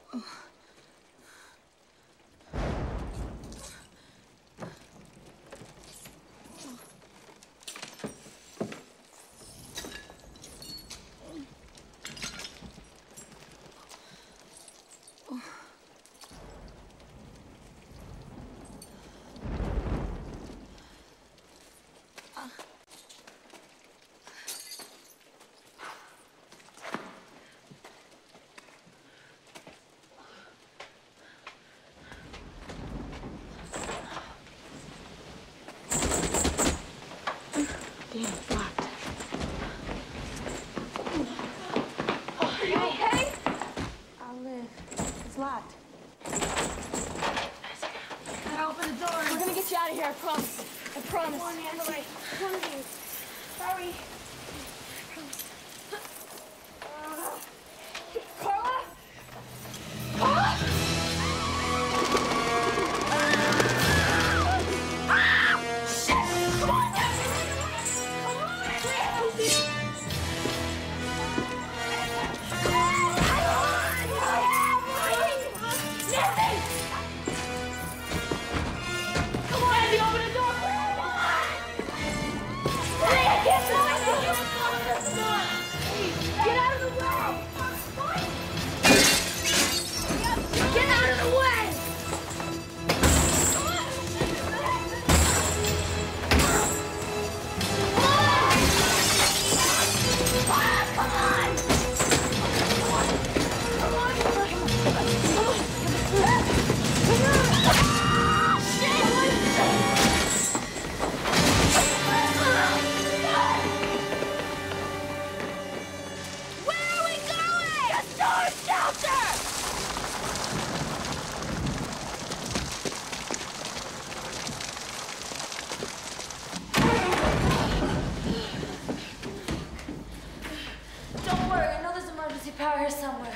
Damn, it's locked. Hey! I'll live. It's locked. Gotta open the door. We're gonna get you out of here, I promise. I promise. Come on, Nancy. All right. One of you. Hurry. Karla? Karla? Power here somewhere.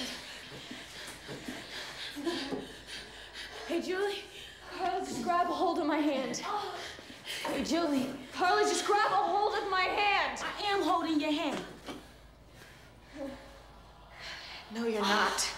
Hey, Julie. Karla, just grab a hold of my hand. Hey, Julie. Karla, just grab a hold of my hand. I am holding your hand. No, you're not.